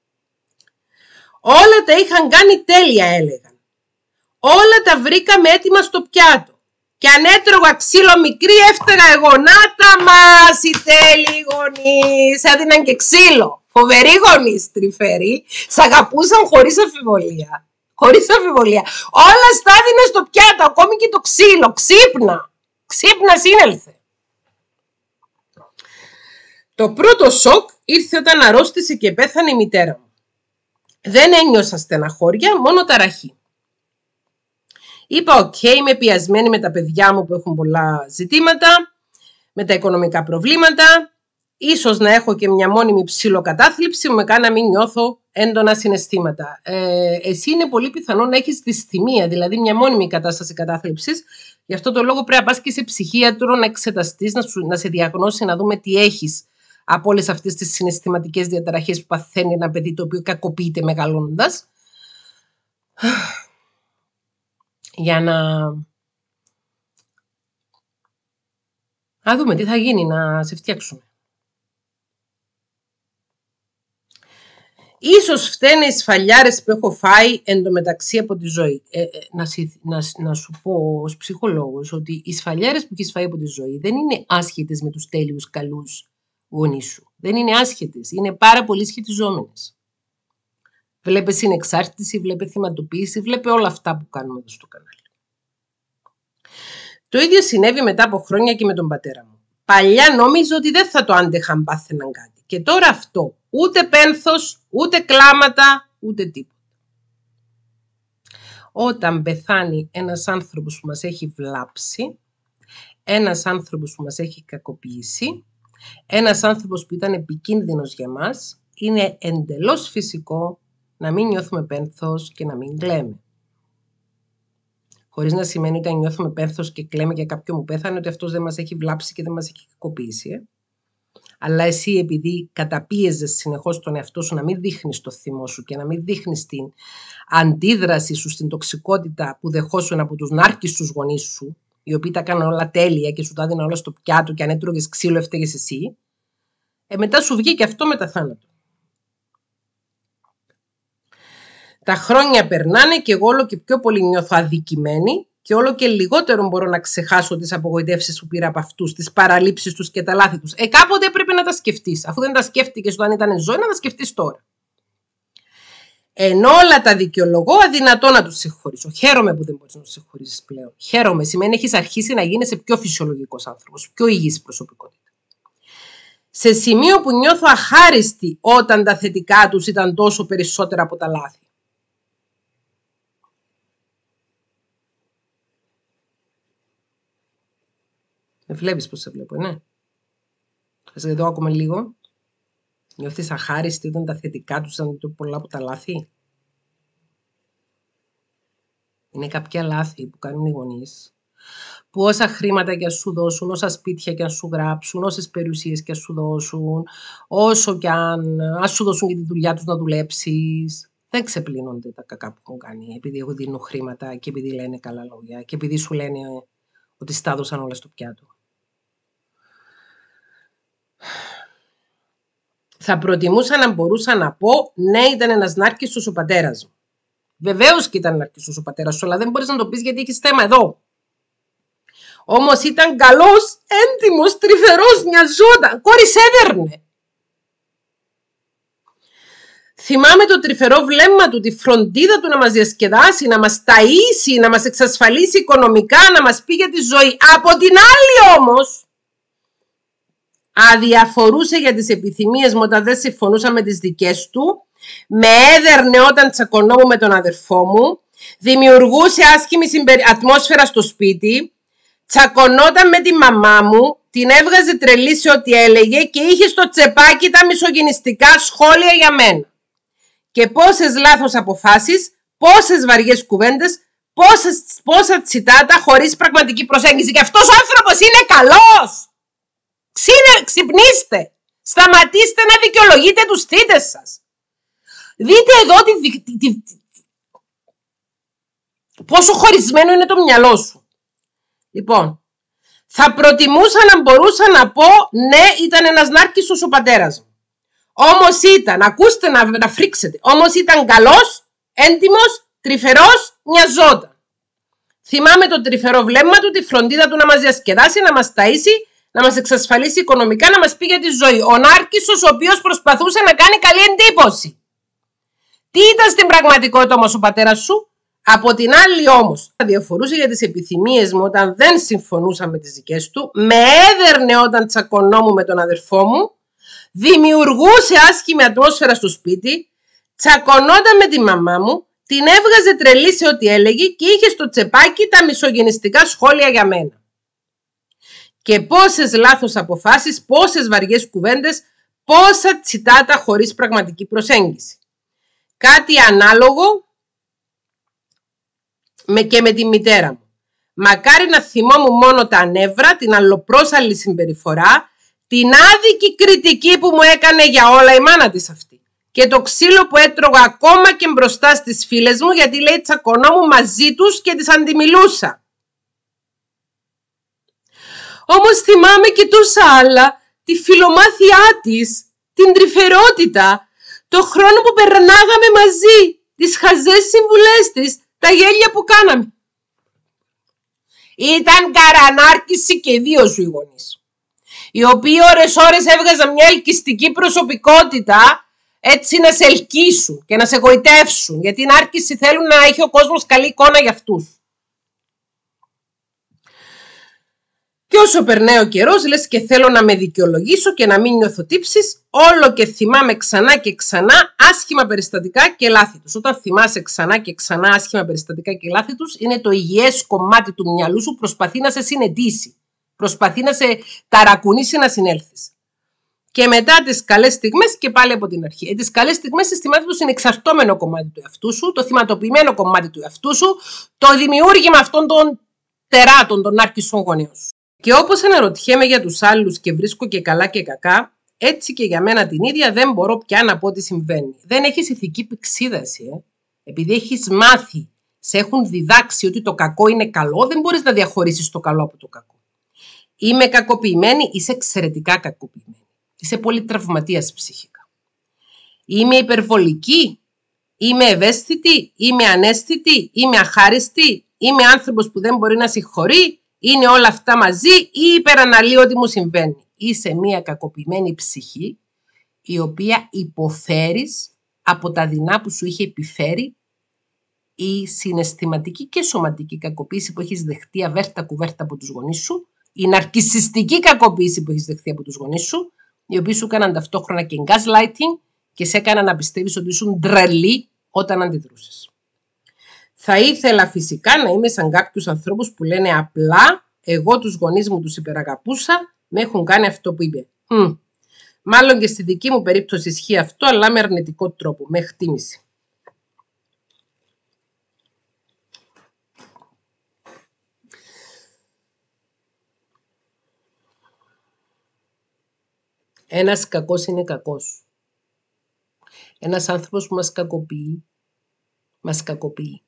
Όλα τα είχαν κάνει τέλεια, έλεγαν. Όλα τα βρήκαμε έτοιμα στο πιάτο. Και αν έτρωγα ξύλο μικρή έφταιγα εγώ. Να τα μας οι τέλειοι γονείς. Έδιναν και ξύλο. Φοβεροί γονείς, τρυφεροί. Σ' αγαπούσαν χωρίς αμφιβολία. Χωρίς αμφιβολία. Όλα στα έδινε στο πιάτο. Ακόμη και το ξύλο. Ξύπνα. Ξύπνα, σύνελθε. Το πρώτο σοκ ήρθε όταν αρρώστησε και πέθανε η μητέρα μου. Δεν ένιωσα στεναχώρια, μόνο ταραχή. Είπα οκ, okay, είμαι πιασμένη με τα παιδιά μου που έχουν πολλά ζητήματα, με τα οικονομικά προβλήματα, ίσως να έχω και μια μόνιμη ψιλοκατάθλιψη που με κάνει να μην νιώθω έντονα συναισθήματα. Ε, εσύ είναι πολύ πιθανό να έχεις δυσθυμία, δηλαδή μια μόνιμη κατάσταση κατάθλιψης, γι' αυτό το λόγο πρέπει να πας και σε ψυχίατρο να εξεταστείς, να, σου, να σε διαγνώσει, να δούμε τι έχεις από όλες αυτές τις συναισθηματικές διαταραχές που παθαίνει ένα παιδί το οποίο κακοποιείται μεγαλώνοντας. Για να... να δούμε τι θα γίνει, να σε φτιάξουμε. Ίσως φταίνε οι σφαλιάρες που έχω φάει εντωμεταξύ από τη ζωή. Ε, ε, να, να, να σου πω ως ψυχολόγος ότι οι σφαλιάρες που έχεις φάει από τη ζωή δεν είναι άσχετες με τους τέλειους καλούς γονείς σου. Δεν είναι άσχετες, είναι πάρα πολύ σχετιζόμενες. Βλέπε συνεξάρτηση, βλέπε θυματοποίηση, βλέπε όλα αυτά που κάνουμε εδώ στο κανάλι. Το ίδιο συνέβη μετά από χρόνια και με τον πατέρα μου. Παλιά νόμιζα ότι δεν θα το άντεχαν πάθαιναν κάτι. Και τώρα αυτό. Ούτε πένθος, ούτε κλάματα, ούτε τίποτα. Όταν πεθάνει ένας άνθρωπος που μας έχει βλάψει, ένας άνθρωπος που μας έχει κακοποιήσει, ένας άνθρωπος που ήταν επικίνδυνος για μας, είναι εντελώς φυσικό να μην νιώθουμε πένθος και να μην κλαίμε. Χωρίς να σημαίνει ότι αν νιώθουμε πένθος και κλαίμε για κάποιον που πέθανε, ότι αυτός δεν μας έχει βλάψει και δεν μας έχει κακοποιήσει. Ε? Αλλά εσύ, επειδή καταπίεζες συνεχώς τον εαυτό σου να μην δείχνεις το θυμό σου και να μην δείχνεις την αντίδραση σου στην τοξικότητα που δεχόσουν από τους νάρκισσους γονείς σου, οι οποίοι τα κάναν όλα τέλεια και σου τα έδιναν όλα στο πιάτο και αν έτρωγες ξύλο έφταιγες εσύ, ε, μετά σου βγήκε αυτό μετά θάνατο. Τα χρόνια περνάνε και εγώ όλο και πιο πολύ νιώθω αδικημένη και όλο και λιγότερο μπορώ να ξεχάσω τις απογοητεύσεις που πήρα από αυτούς, τις παραλήψεις τους και τα λάθη τους. Ε, κάποτε έπρεπε να τα σκεφτείς. Αφού δεν τα σκέφτηκες όταν ήταν ζωή, να τα σκεφτείς τώρα. Ενώ όλα τα δικαιολογώ, αδυνατό να τους συγχωρήσω. Χαίρομαι που δεν μπορείς να τους συγχωρήσεις πλέον. Χαίρομαι. Σημαίνει έχεις αρχίσει να γίνεσαι πιο φυσιολογικός άνθρωπος, πιο υγιής προσωπικότητα. Σε σημείο που νιώθω αχάριστη όταν τα θετικά τους ήταν τόσο περισσότερα από τα λάθη. Με βλέπεις πως σε βλέπω, ναι. Θες εδώ ακόμα λίγο. Νιώθεις αχάριστη όταν τα θετικά τους ήταν πιο πολλά από τα λάθη. Είναι κάποια λάθη που κάνουν οι γονείς. Που όσα χρήματα και ας σου δώσουν, όσα σπίτια και ας σου γράψουν, όσες περιουσίες και ας σου δώσουν, όσο και αν ας σου δώσουν και τη δουλειά τους να δουλέψεις, δεν ξεπλύνονται τα κακά που έχουν κάνει. Επειδή έχουν δίνουν χρήματα και επειδή λένε καλά λόγια και επειδή σου λένε ότι στα έδωσαν όλα στο πιάτο. Θα προτιμούσα να μπορούσα να πω ναι, ήταν ένας νάρκισσος ο πατέρας μου. Βεβαίως και ήταν νάρκισσος ο πατέρας σου, αλλά δεν μπορείς να το πεις γιατί έχεις θέμα εδώ. Όμως ήταν καλός, έντιμος, τρυφερός, μοιαζόταν, κόρης έδερνε. Θυμάμαι το τρυφερό βλέμμα του, τη φροντίδα του να μας διασκεδάσει, να μας ταΐσει, να μας εξασφαλίσει οικονομικά, να μας πει για τη ζωή. Από την άλλη όμως, αδιαφορούσε για τις επιθυμίες μου όταν δεν συμφωνούσα με τις δικές του, με έδερνε όταν τσακωνόμουν με τον αδερφό μου, δημιουργούσε άσχημη ατμόσφαιρα στο σπίτι, τσακωνόταν με τη μαμά μου, την έβγαζε τρελή σε ό,τι έλεγε και είχε στο τσεπάκι τα μισογυνιστικά σχόλια για μένα. Και πόσες λάθος αποφάσεις, πόσες βαριές κουβέντες, πόσες, πόσα τσιτάτα χωρίς πραγματική προσέγγιση. Και αυτός ο άνθρωπος είναι καλός! Ξύνε, ξυπνήστε! Σταματήστε να δικαιολογείτε τους θύτες σας! Δείτε εδώ τη, τη, τη, πόσο χωρισμένο είναι το μυαλό σου. Λοιπόν, θα προτιμούσα να μπορούσα να πω ναι, ήταν ένας νάρκισσος ο πατέρας μου. Όμως ήταν, ακούστε να, να φρίξετε, όμως ήταν καλός, έντιμος, τρυφερός, μοιαζόταν. Θυμάμαι το τρυφερό βλέμμα του, τη φροντίδα του να μας διασκεδάσει, να μας ταΐσει, να μας εξασφαλίσει οικονομικά, να μας πει για τη ζωή. Ο νάρκισσος ο οποίος προσπαθούσε να κάνει καλή εντύπωση. Τι ήταν στην πραγματικότητα όμως ο πατέρας σου? Από την άλλη όμως, διαφορούσε για τις επιθυμίες μου όταν δεν συμφωνούσα με τις δικές του, με έδερνε όταν τσακωνόμουν με τον αδερφό μου, δημιουργούσε άσχημη ατμόσφαιρα στο σπίτι, τσακωνόταν με τη μαμά μου, την έβγαζε τρελή σε ό,τι έλεγε και είχε στο τσεπάκι τα μισογυνιστικά σχόλια για μένα. Και πόσες λάθος αποφάσεις, πόσες βαριές κουβέντες, πόσα τσιτάτα χωρίς πραγματική προσέγγιση. Κάτι ανάλογο με και με τη μητέρα μου. Μακάρι να θυμόμουν μόνο τα νεύρα, την αλλοπρόσαλλη συμπεριφορά, την άδικη κριτική που μου έκανε για όλα η μάνα της αυτή. Και το ξύλο που έτρωγα ακόμα και μπροστά στις φίλες μου, γιατί λέει τσακωνόμουν μαζί τους και τις αντιμιλούσα. Όμως θυμάμαι και τόσα άλλα, τη φιλομάθειά της, την τρυφερότητα, το χρόνο που περνάγαμε μαζί, τις χαζές συμβουλές της, τα γέλια που κάναμε. Ήταν καρανάρκηση και δύο σου οι γονείς, οι οποίοι ώρες ώρες έβγαζαν μια ελκυστική προσωπικότητα, έτσι να σε ελκύσουν και να σε γοητεύσουν, γιατί την άρκηση θέλουν να έχει ο κόσμος καλή εικόνα για αυτούς. Και όσο περνάει ο καιρός, λες και θέλω να με δικαιολογήσω και να μην νιώθω τύψεις, όλο και θυμάμαι ξανά και ξανά άσχημα περιστατικά και λάθη τους. Όταν θυμάσαι ξανά και ξανά άσχημα περιστατικά και λάθη τους, είναι το υγιές κομμάτι του μυαλού σου, προσπαθεί να σε συνεντήσει, προσπαθεί να σε ταρακουνήσει να συνέλθεις. Και μετά τις καλές στιγμές και πάλι από την αρχή. Ε, τις καλές στιγμές συστημάτων τους είναι εξαρτώμενο κομμάτι του εαυτού σου, το θυματοποιημένο κομμάτι του εαυτού σου, το δημιούργημα αυτών των τεράτων, των νάρκισσων γονέων σου. Και όπως αναρωτιέμαι για τους άλλους και βρίσκω και καλά και κακά, έτσι και για μένα την ίδια δεν μπορώ πια να πω τι συμβαίνει. Δεν έχεις ηθική πηξίδα εσύ, ε? Επειδή έχεις μάθει, σε έχουν διδάξει ότι το κακό είναι καλό, δεν μπορείς να διαχωρίσεις το καλό από το κακό. Είμαι κακοποιημένη, είσαι εξαιρετικά κακοποιημένη. Είσαι πολύ τραυματίας ψυχικά. Είμαι υπερβολική, είμαι ευαίσθητη, είμαι αναίσθητη, είμαι αχάριστη, είμαι άνθρωπος που δεν μπορεί να συγχωρεί. Είναι όλα αυτά μαζί ή υπεραναλύω ό,τι μου συμβαίνει. Είσαι μια κακοποιημένη ψυχή η οποία υποφέρεις από τα δεινά που σου είχε επιφέρει η συναισθηματική και σωματική κακοποίηση που έχεις δεχτεί αβέρτα κουβέρτα από τους γονείς σου, η ναρκισσιστική κακοποίηση που έχεις δεχτεί από τους γονείς σου, οι οποίοι σου έκαναν ταυτόχρονα και gaslighting και σε έκαναν να πιστεύεις ότι ήσουν ντρελή όταν αντιδρούσες. Θα ήθελα φυσικά να είμαι σαν κάποιους ανθρώπους που λένε απλά εγώ τους γονείς μου τους υπεραγαπούσα, με έχουν κάνει αυτό που είπε. Μ. Μάλλον και στη δική μου περίπτωση ισχύει αυτό, αλλά με αρνητικό τρόπο, με εκτίμηση. Ένας κακός είναι κακός. Ένας άνθρωπος που μας κακοποιεί, μας κακοποιεί.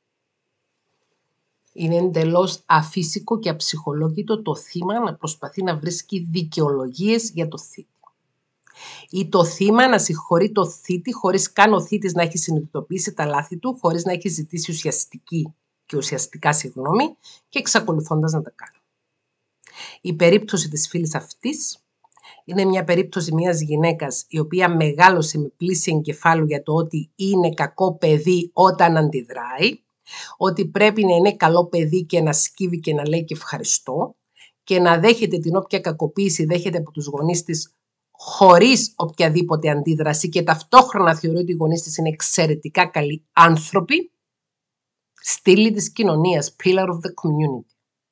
Είναι εντελώς αφύσικο και αψυχολόγητο το θύμα να προσπαθεί να βρίσκει δικαιολογίες για το θήτη. Ή το θύμα να συγχωρεί το θήτη χωρίς καν ο θήτης να έχει συνειδητοποιήσει τα λάθη του, χωρίς να έχει ζητήσει ουσιαστική και ουσιαστικά συγγνώμη και εξακολουθώντας να τα κάνει. Η περίπτωση της φίλης αυτής Είναι μια περίπτωση μιας γυναίκας η οποία μεγάλωσε με πλήση εγκεφάλου για το ότι είναι κακό παιδί όταν αντιδράει, ότι πρέπει να είναι καλό παιδί και να σκύβει και να λέει και ευχαριστώ και να δέχεται την όποια κακοποίηση δέχεται από τους γονείς της χωρίς οποιαδήποτε αντίδραση και ταυτόχρονα θεωρεί ότι οι γονείς της είναι εξαιρετικά καλοί άνθρωποι, στήλη της κοινωνίας, pillar of the community.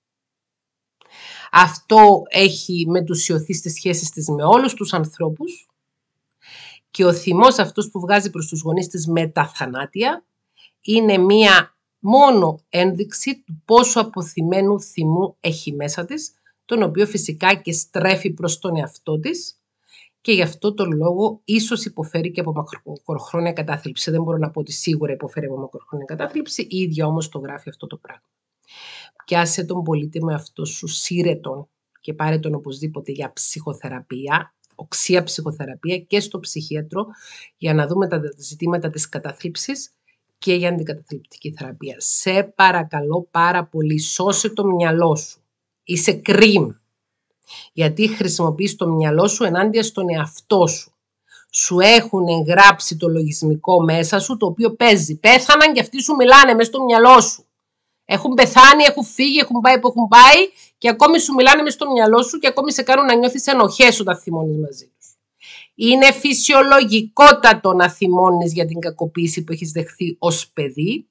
Αυτό έχει μετουσιωθεί στις σχέσεις της με όλους τους ανθρώπους και ο θυμός αυτός που βγάζει προς τους γονείς της με τα θανάτια είναι μία μόνο ένδειξη του πόσο αποθυμένου θυμού έχει μέσα της, τον οποίο φυσικά και στρέφει προς τον εαυτό της και γι' αυτό τον λόγο ίσως υποφέρει και από μακροχρόνια κατάθλιψη. Δεν μπορώ να πω ότι σίγουρα υποφέρει από μακροχρόνια κατάθλιψη, η ίδια όμως το γράφει αυτό το πράγμα. Πιάσε τον πολίτη με αυτό σου, σύρε τον και πάρε τον οπωσδήποτε για ψυχοθεραπεία, οξία ψυχοθεραπεία και στο ψυχίατρο για να δούμε τα ζητήματα της κατάθλιψης και για αντικαταθλιπτική θεραπεία. Σε παρακαλώ πάρα πολύ, σώσε το μυαλό σου. Είσαι κρίμ. Γιατί χρησιμοποιείς το μυαλό σου ενάντια στον εαυτό σου. Σου έχουν γράψει το λογισμικό μέσα σου το οποίο παίζει. Πέθαναν και αυτοί σου μιλάνε μέσα στο μυαλό σου. Έχουν πεθάνει, έχουν φύγει, έχουν πάει που έχουν πάει και ακόμη σου μιλάνε μέσα στο μυαλό σου και ακόμη σε κάνουν να νιώθεις ενοχές όταν θυμώνεις μαζί τους. Είναι φυσιολογικότατο να θυμώνεις για την κακοποίηση που έχεις δεχθεί ως παιδί.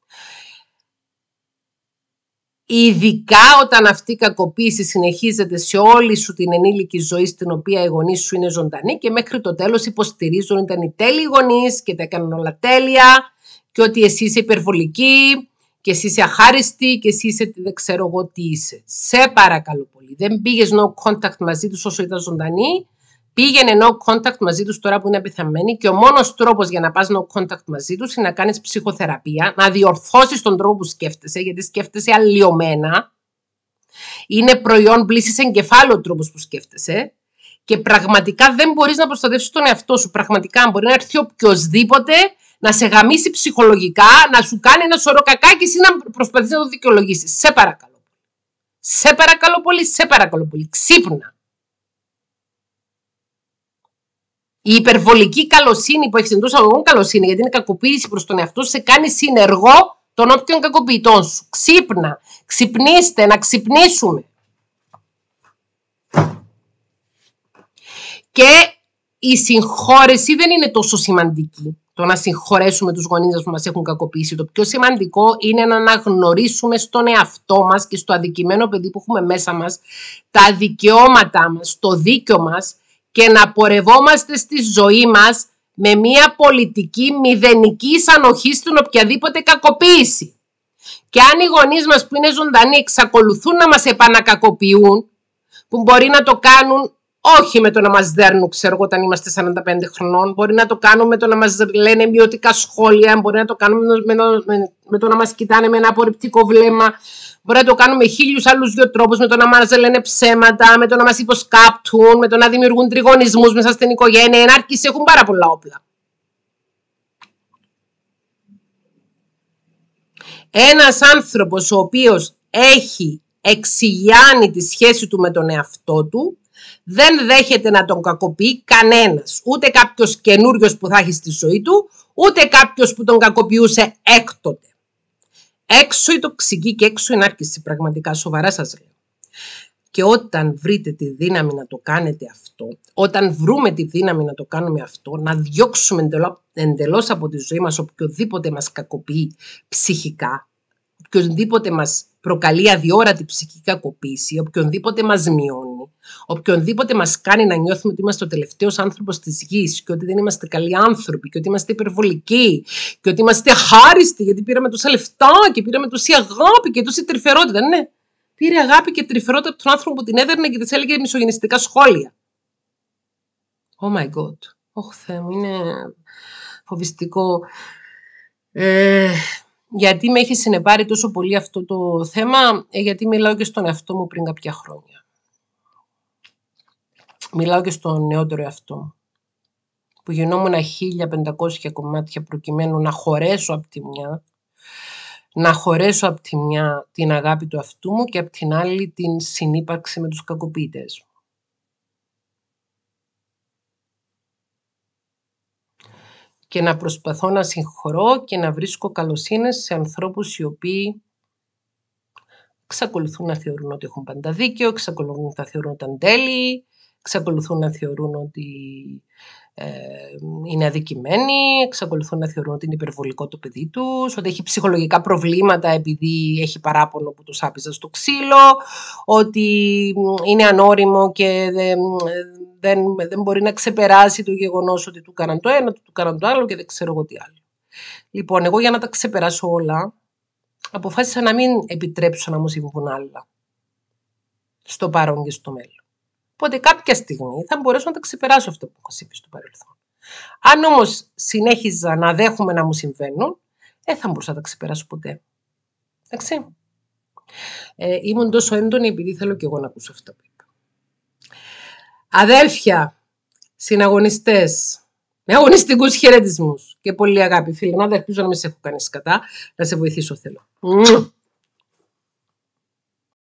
Ειδικά όταν αυτή η κακοποίηση συνεχίζεται σε όλη σου την ενήλικη ζωή στην οποία οι γονείς σου είναι ζωντανοί και μέχρι το τέλος υποστηρίζουν ότι ήταν οι τέλειοι γονείς και τα έκαναν όλα τέλεια και ότι εσύ είσαι υπερβολική και εσύ είσαι αχάριστη και εσύ είσαι δεν ξέρω εγώ τι είσαι. Σε παρακαλώ πολύ. Δεν πήγες no contact μαζί τους όσο ήταν ζωντανοί. Πήγαινε no contact μαζί τους τώρα που είναι απειθαμένοι και ο μόνος τρόπος για να πας no contact μαζί τους είναι να κάνεις ψυχοθεραπεία, να διορθώσεις τον τρόπο που σκέφτεσαι, γιατί σκέφτεσαι αλλοιωμένα. Είναι προϊόν πλύσης εγκεφάλου ο τρόπος που σκέφτεσαι και πραγματικά δεν μπορείς να προστατεύσεις τον εαυτό σου. Πραγματικά μπορεί να έρθει οποιοδήποτε να σε γαμίσει ψυχολογικά, να σου κάνει ένα σωρό κακά και εσύ να προσπαθείς να το δικαιολογήσεις. Σε παρακαλώ. Σε παρακαλώ πολύ, σε παρακαλώ πολύ. Ξύπνα. Η υπερβολική καλοσύνη που έχεις εντός αγωγών καλοσύνη, γιατί είναι κακοποίηση προς τον εαυτό σου, σε κάνει συνεργό των όποιων κακοποιητών σου. Ξύπνα. Ξυπνήστε, να ξυπνήσουμε. Και η συγχώρεση δεν είναι τόσο σημαντική. Το να συγχωρέσουμε τους γονείς μας που μας έχουν κακοποιήσει. Το πιο σημαντικό είναι να αναγνωρίσουμε στον εαυτό μας και στο αδικημένο παιδί που έχουμε μέσα μας τα δικαιώματά μας, το δίκιο μας και να πορευόμαστε στη ζωή μας με μια πολιτική μηδενικής ανοχής στην οποιαδήποτε κακοποίηση. Και αν οι γονείς μας που είναι ζωντανοί εξακολουθούν να μας επανακακοποιούν, που μπορεί να το κάνουν όχι με το να μας δέρνουν, ξέρω όταν είμαστε σαράντα πέντε χρονών, μπορεί να το κάνουν με το να μας λένε μειωτικά σχόλια, μπορεί να το κάνουν με το, με, με το να μας κοιτάνε με ένα απορριπτικό βλέμμα, μπορεί να το κάνουν με χίλιους άλλους δύο τρόπους, με το να μας λένε ψέματα, με το να μας υποσκάπτουν, με το να δημιουργούν τριγωνισμούς μέσα στην οικογένεια. Οι ενάρκεις έχουν πάρα πολλά όπλα. Ένας άνθρωπος ο οποίος έχει εξηγιάνει τη σχέση του με τον εαυτό του, δεν δέχεται να τον κακοποιεί κανένας. Ούτε κάποιος καινούριος που θα έχει στη ζωή του, ούτε κάποιος που τον κακοποιούσε έκτοτε. Έξω η τοξική και έξω η νάρκηση, πραγματικά σοβαρά σας λέω. Και όταν βρείτε τη δύναμη να το κάνετε αυτό, όταν βρούμε τη δύναμη να το κάνουμε αυτό, να διώξουμε εντελώς από τη ζωή μας οποιοδήποτε μας κακοποιεί ψυχικά, οποιονδήποτε μας προκαλεί αδιόρατη ψυχική κακοποίηση, οποιονδήποτε μας μειώνει, οποιονδήποτε μας κάνει να νιώθουμε ότι είμαστε ο τελευταίος άνθρωπος της γης και ότι δεν είμαστε καλοί άνθρωποι και ότι είμαστε υπερβολικοί και ότι είμαστε χάριστοι γιατί πήραμε τόσα λεφτά και πήραμε τόση αγάπη και τόση τρυφερότητα. Ναι, πήρε αγάπη και τρυφερότητα από τον άνθρωπο που την έδερνε και της έλεγε μισογενιστικά σχόλια. Oh my God. Oh, Θεέ μου, είναι φοβιστικό. Ε... Γιατί με έχει συνεπάρει τόσο πολύ αυτό το θέμα, γιατί μιλάω και στον εαυτό μου πριν κάποια χρόνια. Μιλάω και στον νεότερο εαυτό μου, που γινόμουν χίλια πεντακόσια κομμάτια προκειμένου να χωρέσω από τη μια, να χωρέσω από τη μια την αγάπη του εαυτού μου και από την άλλη την συνύπαρξη με τους κακοποιητές μου. και να προσπαθώ να συγχωρώ και να βρίσκω καλοσύνες σε ανθρώπους οι οποίοι εξακολουθούν να θεωρούν ότι έχουν πάντα δίκαιο, εξακολουθούν να θεωρούν ότι ήταν τέλειοι, εξακολουθούν να θεωρούν ότι ε, είναι αδικημένοι, εξακολουθούν να θεωρούν ότι είναι υπερβολικό το παιδί τους, ότι έχει ψυχολογικά προβλήματα επειδή έχει παράπονο που τους άπιζα στο ξύλο, ότι είναι ανώριμο και δεν, δεν, δεν μπορεί να ξεπεράσει το γεγονός ότι του κάναν το ένα, του κάναν το άλλο και δεν ξέρω εγώ τι άλλο. Λοιπόν, εγώ για να τα ξεπεράσω όλα, αποφάσισα να μην επιτρέψω να μου συμβούν άλλα στο παρόν και στο μέλλον. Οπότε κάποια στιγμή θα μπορέσω να τα ξεπεράσω αυτό που έχω συμβεί στο παρελθόν. Αν όμως συνέχιζα να δέχομαι να μου συμβαίνουν, δεν θα μπορούσα να τα ξεπεράσω ποτέ. Εντάξει. Ε, ήμουν τόσο έντονη επειδή θέλω και εγώ να ακούσω αυτά που είπα. Αδέλφια, συναγωνιστές, με αγωνιστικούς χαιρετισμούς και πολύ αγάπη φίλοι. Να ελπίζω να μην σε έχω κάνει σκατά, να σε βοηθήσω θέλω.